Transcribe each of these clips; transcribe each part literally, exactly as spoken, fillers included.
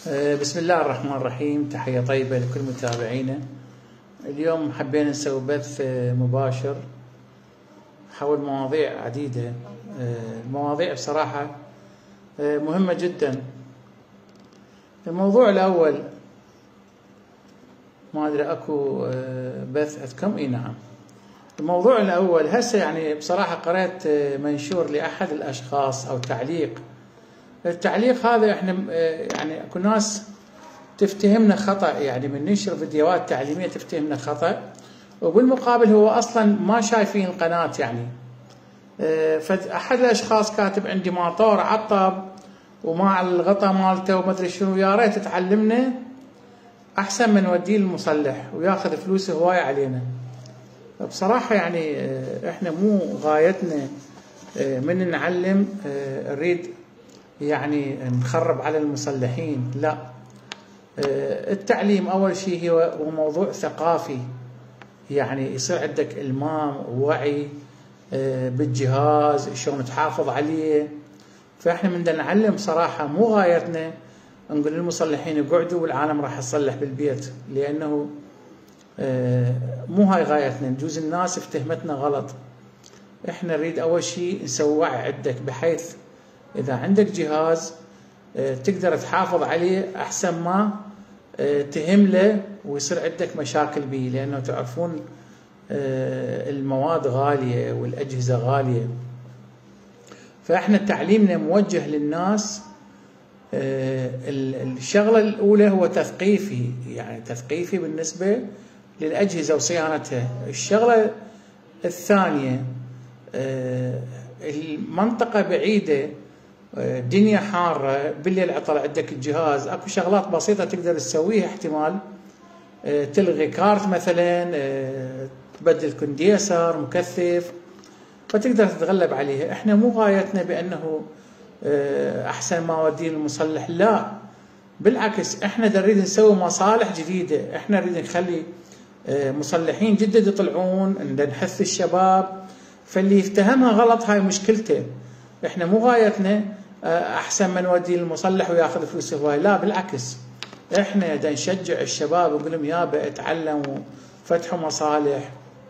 بسم الله الرحمن الرحيم. تحية طيبة لكل متابعينا. اليوم حبينا نسوي بث مباشر حول مواضيع عديدة. المواضيع بصراحة مهمة جدا. الموضوع الأول، ما أدري أكو بث عندكم؟ إي نعم. الموضوع الأول هسه يعني بصراحة قرأت منشور لأحد الأشخاص أو تعليق. التعليق هذا احنا يعني اكو ناس تفتهمنا خطأ، يعني من ننشر فيديوهات تعليمية تفتهمنا خطأ، وبالمقابل هو اصلا ما شايفين القناة. يعني فأحد الاشخاص كاتب عندي ماطور عطب ومع الغطاء مالته وما ادري شنو، يا ريت تعلمنا احسن من نوديه للمصلح وياخذ فلوسه هواي علينا. بصراحة يعني احنا مو غايتنا من نعلم نريد يعني نخرب على المصلحين، لا. التعليم أول شيء هو موضوع ثقافي، يعني يصير عندك إلمام ووعي بالجهاز شلون تحافظ عليه. فإحنا من نعلم صراحة مو غايتنا نقول للمصلحين اقعدوا والعالم راح يصلح بالبيت، لأنه مو هاي غايتنا. نجوز الناس افتهمتنا غلط. إحنا نريد أول شيء نسوي وعي عندك، بحيث إذا عندك جهاز تقدر تحافظ عليه أحسن ما تهمله ويصير عندك مشاكل به، لأنه تعرفون المواد غالية والأجهزة غالية. فإحنا تعليمنا موجه للناس. الشغلة الأولى هو تثقيفي، يعني تثقيفي بالنسبة للأجهزة وصيانتها. الشغلة الثانية، المنطقة بعيدة، الدنيا حارة، بالليل عطل عندك الجهاز، اكو شغلات بسيطة تقدر تسويها. احتمال تلغي كارت مثلا، تبدل كونديسر، مكثف، فتقدر تتغلب عليها. احنا مو غايتنا بانه احسن ما اوديه للمصلح، لا بالعكس. احنا نريد نسوي مصالح جديدة. احنا نريد نخلي مصلحين جدد يطلعون، نحث الشباب. فاللي يفتهمها غلط هاي مشكلته. احنا مو غايتنا احسن من نودي للمصلح وياخذ فلوسه هواي، لا بالعكس. احنا دا نشجع الشباب ونقول لهم يابا اتعلموا، فتحوا مصالح.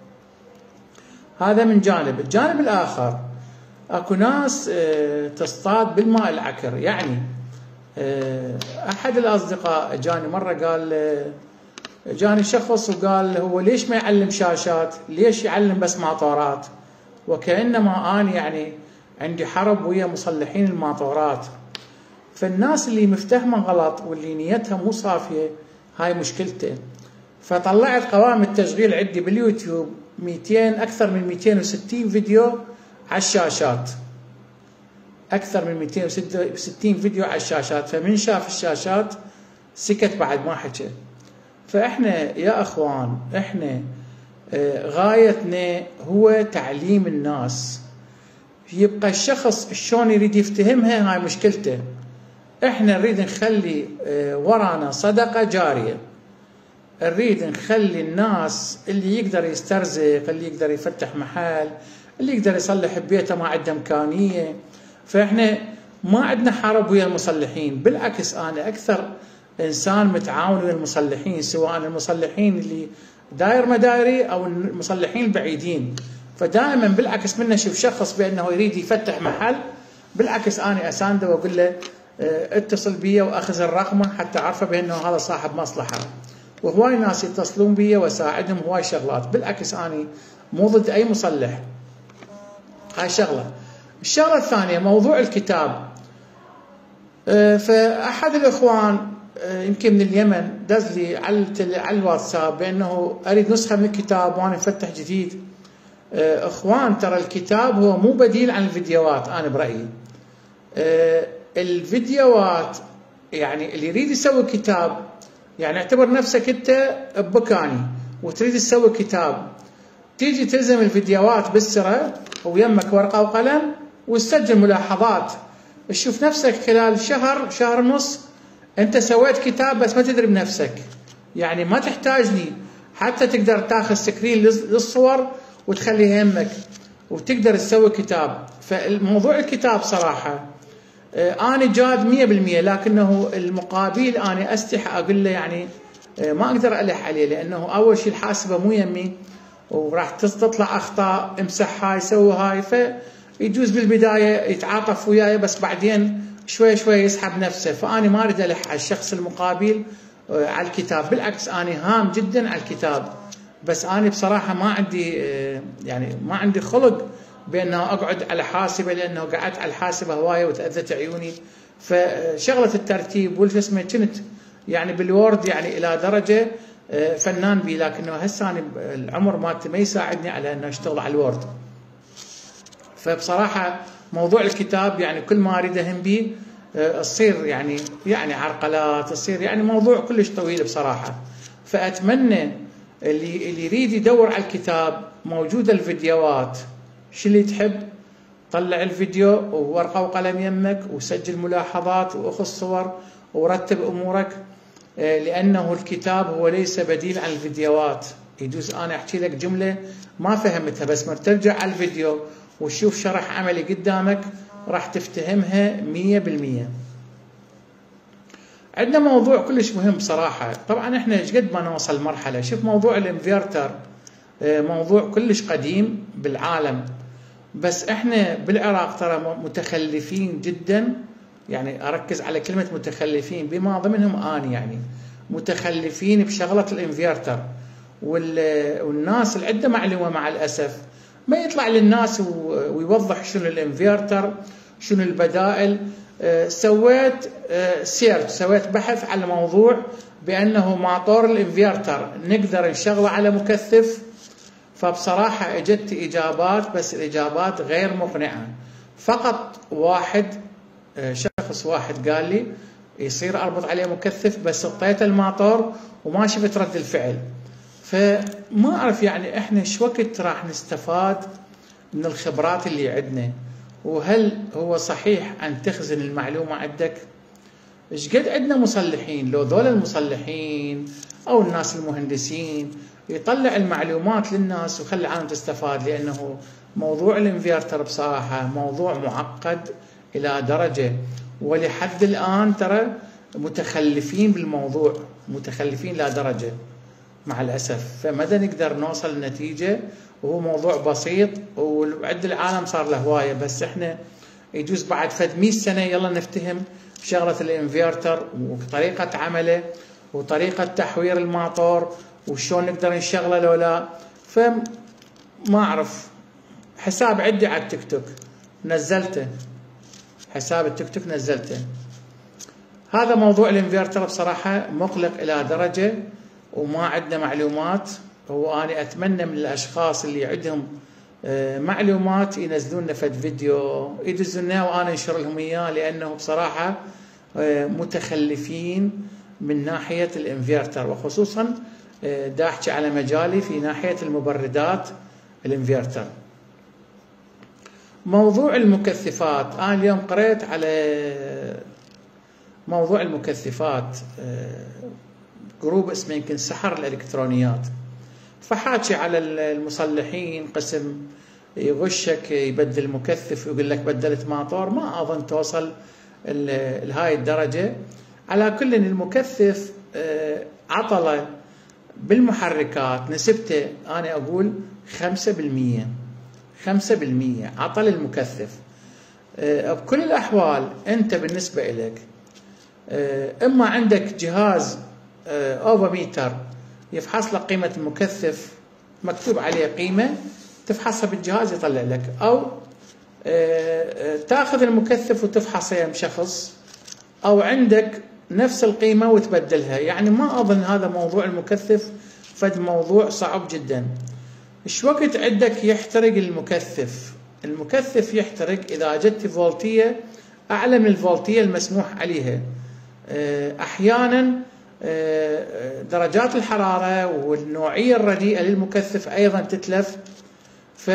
هذا من جانب. الجانب الاخر، اكو ناس تصطاد بالماء العكر. يعني احد الاصدقاء جاني مره قال، جاني شخص وقال هو ليش ما يعلم شاشات؟ ليش يعلم بس ماطورات؟ وكأنما أنا يعني عندي حرب ويا مصلحين الماطورات. فالناس اللي مفتهمة غلط واللي نيتها مو صافية هاي مشكلته. فطلعت قوائم التشغيل عندي باليوتيوب مئتين أكثر من مئتين وستين فيديو على الشاشات، أكثر من مئتين وستين فيديو على الشاشات. فمن شاف الشاشات سكت بعد ما حكى. فإحنا يا أخوان، إحنا غايتنا هو تعليم الناس. يبقى الشخص شلون يريد يفتهمها هاي مشكلته. احنا نريد نخلي ورانا صدقة جارية. نريد نخلي الناس اللي يقدر يسترزق، اللي يقدر يفتح محل، اللي يقدر يصلح ببيته ما عنده إمكانية. فاحنا ما عندنا حرب ويا المصلحين، بالعكس أنا أكثر إنسان متعاون ويا المصلحين، سواء المصلحين اللي داير مداري أو المصلحين البعيدين. فدائما بالعكس منا اشوف شخص بانه يريد يفتح محل، بالعكس انا اسانده واقول له اتصل بي واخذ الرقم حتى اعرفه بانه هذا صاحب مصلحه. وهواي ناس يتصلون بي واساعدهم هواي شغلات. بالعكس انا مو ضد اي مصلح. هاي شغله. الشغله الثانيه موضوع الكتاب. فاحد الاخوان يمكن من اليمن دز لي على الواتساب بانه اريد نسخه من الكتاب وانا مفتح جديد. اخوان، ترى الكتاب هو مو بديل عن الفيديوهات. انا برايي الفيديوهات، يعني اللي يريد يسوي كتاب، يعني اعتبر نفسك انت ببكاني وتريد تسوي كتاب، تيجي تلزم الفيديوهات بالسرة ويمك ورقه وقلم وتسجل ملاحظات. تشوف نفسك خلال شهر شهر ونص انت سويت كتاب، بس ما تدري بنفسك. يعني ما تحتاج لي حتى تقدر تاخذ سكرين للصور وتخليها يمك وتقدر تسوي كتاب. فالموضوع الكتاب صراحة أنا جاد مية بالمية، لكنه المقابل أنا أستحي أقول له يعني ما أقدر ألح عليه، لأنه أول شيء الحاسبة مو يمي وراح تطلع أخطاء، امسح هاي سوي هاي، فيجوز بالبداية يتعاطف وياي بس بعدين شوي شوي يسحب نفسه. فأنا ما أريد ألح على الشخص المقابل على الكتاب، بالعكس أنا هام جدا على الكتاب، بس أنا بصراحة ما عندي يعني ما عندي خلق بأنه أقعد على حاسبة، لأنه قعدت على الحاسبة هواية وتأذت عيوني. فشغلة الترتيب والجسمة كنت يعني بالوورد يعني إلى درجة فنان بي، لكنه هسه أنا العمر مالتي ما يساعدني على أن أشتغل على الوورد. فبصراحة موضوع الكتاب يعني كل ما أريد أهم بيه تصير يعني يعني عرقلات، تصير يعني موضوع كلش طويل بصراحة. فأتمنى اللي اللي يريد يدور على الكتاب موجودة الفيديوهات، شو اللي تحب طلع الفيديو وورقة وقلم يمك وسجل ملاحظات وأخذ صور ورتب أمورك، لأنه الكتاب هو ليس بديل عن الفيديوهات. يجوز أنا أحكي لك جملة ما فهمتها، بس ما ترجع على الفيديو وتشوف شرح عملي قدامك راح تفتهمها مية بالمية. عندنا موضوع كلش مهم بصراحة. طبعا احنا ايش قد ما نوصل مرحلة، شوف موضوع الانفيرتر موضوع كلش قديم بالعالم، بس احنا بالعراق ترى متخلفين جدا. يعني اركز على كلمة متخلفين بما ضمنهم اني، يعني متخلفين بشغلة الانفيرتر. والناس اللي عنده معلومة مع الاسف ما يطلع للناس ويوضح شنو الانفيرتر شنو البدائل. سويت سيرش، سويت بحث على الموضوع بأنه موتور الانفيرتر نقدر نشغله على مكثف، فبصراحة اجت إجابات بس الإجابات غير مقنعة. فقط واحد شخص واحد قال لي يصير أربط عليه مكثف، بس اعطيت الموتور وما شفت رد الفعل. فما أعرف يعني إحنا شو وقت راح نستفاد من الخبرات اللي عندنا، وهل هو صحيح أن تخزن المعلومة عندك؟ إيش قد عندنا مصلحين، لو ذول المصلحين أو الناس المهندسين يطلع المعلومات للناس وخلي العالم تستفاد. لأنه موضوع الانفيرتر بصراحة موضوع معقد إلى درجة، ولحد الآن ترى متخلفين بالموضوع، متخلفين إلى درجة مع الأسف. فمدى نقدر نوصل لنتيجة، وهو موضوع بسيط وعند العالم صار له هواية، بس احنا يجوز بعد فد مئة سنة يلا نفتهم شغلة الانفيرتر وطريقة عمله وطريقة تحوير الموتور وشون نقدر نشغله لو لا. فما أعرف. حساب عندي على التيك توك نزلته، حساب التيك توك نزلته. هذا موضوع الانفيرتر بصراحة مقلق إلى درجة وما عندنا معلومات. وأنا أتمنى من الأشخاص اللي عندهم معلومات ينزلون لنا فد فيديو يدزلنا وأنا أنشر لهم إياه، لأنه بصراحة متخلفين من ناحية الانفيرتر، وخصوصا دا أحكي على مجالي في ناحية المبردات الانفيرتر. موضوع المكثفات، أنا اليوم قرأت على موضوع المكثفات جروب اسمه يمكن سحر الإلكترونيات، فحاكي على المصلحين قسم يغشك يبدل مكثف ويقول لك بدلت موتور. ما أظن توصل لهاي الدرجة. على كل المكثف عطلة بالمحركات نسبته أنا أقول خمسة بالمية، خمسة بالمية عطل المكثف. بكل الأحوال أنت بالنسبة إليك إما عندك جهاز أوفوميتر يفحص لك قيمة المكثف، مكتوب عليه قيمة تفحصها بالجهاز يطلع لك، أو تأخذ المكثف وتفحصه يم شخص، أو عندك نفس القيمة وتبدلها. يعني ما أظن هذا موضوع المكثف فد موضوع صعب جدا. إيش وقت عندك يحترق المكثف؟ المكثف يحترق إذا جت فولتية أعلى من الفولتية المسموح عليها. أحيانا درجات الحرارة والنوعية الرديئة للمكثف أيضا تتلف، ف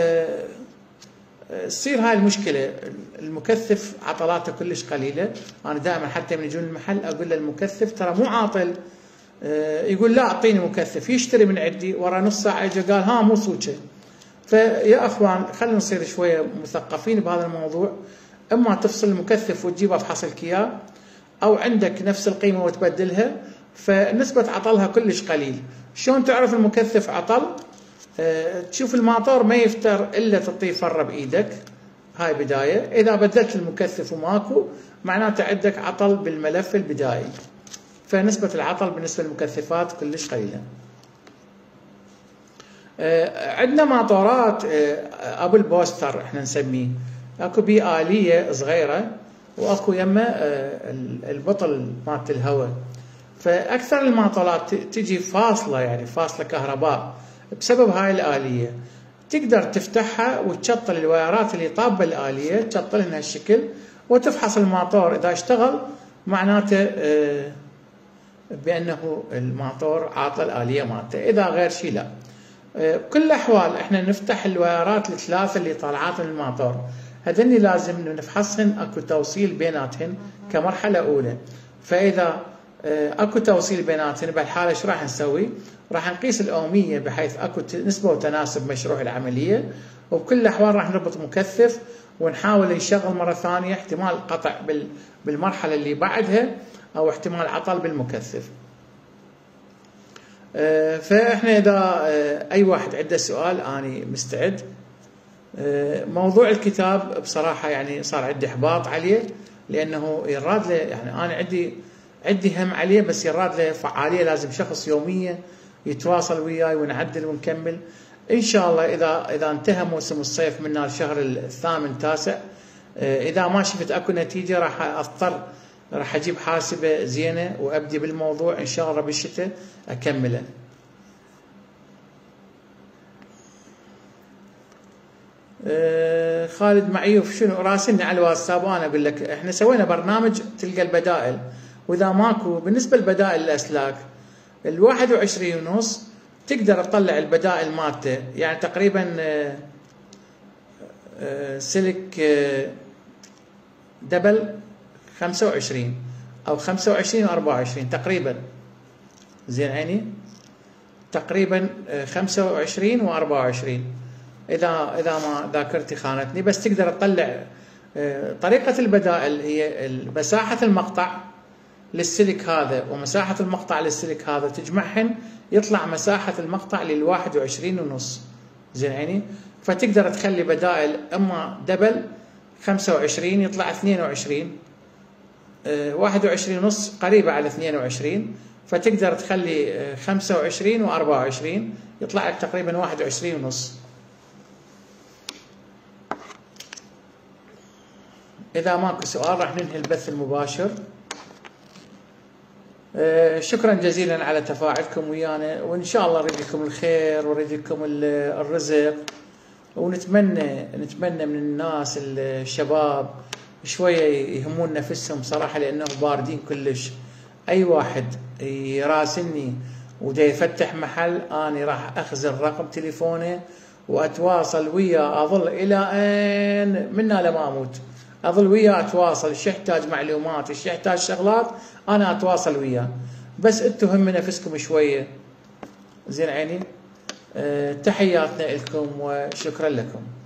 تصير هاي المشكلة. المكثف عطلاته كلش قليلة. أنا دائما حتى من يجون المحل أقول له المكثف ترى مو عاطل، يقول لا أعطيني مكثف، يشتري من عندي ورا نص ساعة يجي قال ها مو صوتشة. فيا أخوان خلينا نصير شوية مثقفين بهذا الموضوع. اما تفصل المكثف وتجيبه افحص لك اياه، او عندك نفس القيمه وتبدلها، فنسبه عطلها كلش قليل. شلون تعرف المكثف عطل؟ أه تشوف الماطور ما يفتر الا تعطيه فره بايدك، هاي بدايه. اذا بدلت المكثف وماكو معناته عندك عطل بالملف البدائي، فنسبه العطل بالنسبه للمكثفات كلش قليله. أه عندنا ماطورات أه ابو البوستر احنا نسميه، اكو بيه آلية صغيرة واكو يمه أه البطل مالت الهواء. فاكثر الماطورات تجي فاصله، يعني فاصله كهرباء بسبب هاي الآلية. تقدر تفتحها وتشطل الوايرات اللي طابه الآلية، تشطلها هالشكل وتفحص الماطور. اذا اشتغل معناته أه بانه الماطور عاطل الآلية مالته، اذا غير شيء لا. بكل الأحوال احنا نفتح الوايرات الثلاثة اللي طالعات من الماطور، هذني لازم نفحصهن اكو توصيل بيناتهن كمرحلة أولى. فإذا اكو توصيل بيناتهن بهالحالة ايش راح نسوي؟ راح نقيس الأومية بحيث اكو نسبة وتناسب مشروع العملية، وبكل الأحوال راح نربط مكثف ونحاول نشغل مرة ثانية، احتمال قطع بالمرحلة اللي بعدها أو احتمال عطل بالمكثف. فاحنا اذا اي واحد عنده سؤال اني مستعد. موضوع الكتاب بصراحه يعني صار عندي احباط عليه، لانه يراد له، يعني انا عندي عندي هم عليه، بس يراد له فعاليه، لازم شخص يوميا يتواصل وياي ونعدل ونكمل. ان شاء الله اذا اذا انتهى موسم الصيف من الشهر الثامن التاسع، اذا ما شفت اكو نتيجه راح اضطر راح اجيب حاسبه زينه وابدي بالموضوع ان شاء الله بالشتاء اكمله. أه خالد معيوف شنو راسلني على الواتساب وانا اقول لك احنا سوينا برنامج تلقى البدائل، واذا ماكو بالنسبه لبدائل الاسلاك الواحد وعشرين ونص تقدر تطلع البدائل مالته، يعني تقريبا أه أه سلك أه دبل خمسة وعشرين او خمسة وعشرين واربعة وعشرين تقريبا، زين عيني، تقريبا خمسة وعشرين واربعة وعشرين اذا اذا ما ذاكرتي خانتني. بس تقدر تطلع طريقه البدائل هي مساحه المقطع للسلك هذا ومساحه المقطع للسلك هذا، تجمعهن يطلع مساحه المقطع للواحد وعشرين ونص، زين عيني. فتقدر تخلي بدائل اما دبل خمسة وعشرين يطلع اثنين وعشرين، واحد وعشرين ونص قريبة على اثنين وعشرين، فتقدر تخلي خمسة وعشرين واربعة وعشرين يطلع لك تقريبا واحد وعشرين ونص. إذا ماكو سؤال راح ننهي البث المباشر. شكرا جزيلا على تفاعلكم ويانا، وإن شاء الله نريد لكم الخير ونريد لكم الرزق، ونتمنى نتمنى من الناس الشباب شويه يهمون نفسهم صراحه، لانه باردين كلش. اي واحد يراسلني ودا يفتح محل اني راح اخزن رقم تليفونه واتواصل وياه، اظل الى ان منا لما اموت اظل وياه اتواصل. ايش يحتاج معلومات، ايش يحتاج شغلات، انا اتواصل وياه. بس انتم هم نفسكم شويه، زين عيني. أه تحياتنا لكم وشكرا لكم.